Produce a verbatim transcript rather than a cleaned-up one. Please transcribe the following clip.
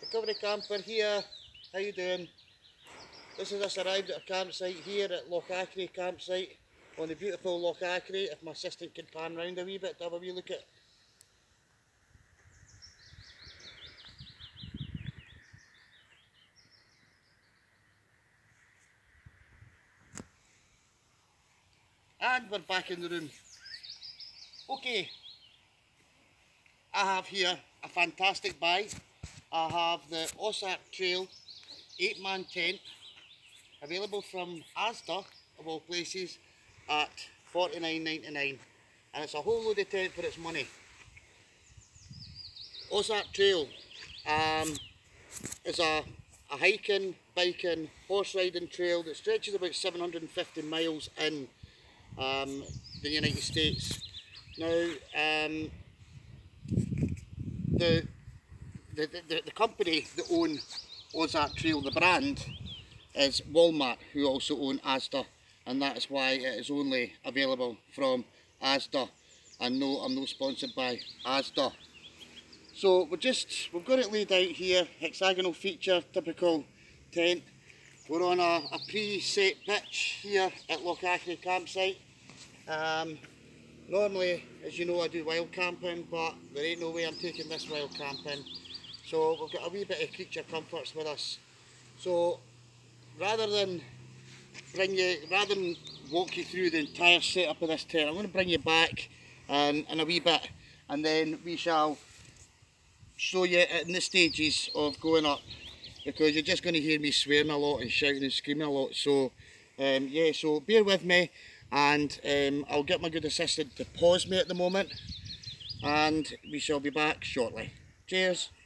Recovery camper here. How you doing? This is us arrived at our campsite here at Loch Achray campsite on the beautiful Loch Achray. If my assistant could pan round a wee bit to have a wee look at. And we're back in the room. Okay, I have here a fantastic buy. I have the Osark Trail eight man tent available from Asda, of all places, at forty-nine ninety-nine, and it's a whole load of tent for its money. Osark Trail um, is a, a hiking, biking, horse riding trail that stretches about seven hundred fifty miles in um, the United States. Now, um, the, the, the, the company that own Osark Trail, the brand, is Walmart, who also own Asda, and that is why it is only available from Asda. And no, I'm not sponsored by Asda. So we're just, we've got it laid out here, hexagonal feature, typical tent. We're on a, a pre-set pitch here at Loch Achray campsite. Um, normally, as you know, I do wild camping, but there ain't no way I'm taking this wild camping. So we've got a wee bit of creature comforts with us. So rather than bring you, rather than walk you through the entire setup of this tent, I'm going to bring you back um, in a wee bit, and then we shall show you in the stages of going up, because you're just going to hear me swearing a lot and shouting and screaming a lot. So um, yeah, so bear with me, and um, I'll get my good assistant to pause me at the moment, and we shall be back shortly. Cheers.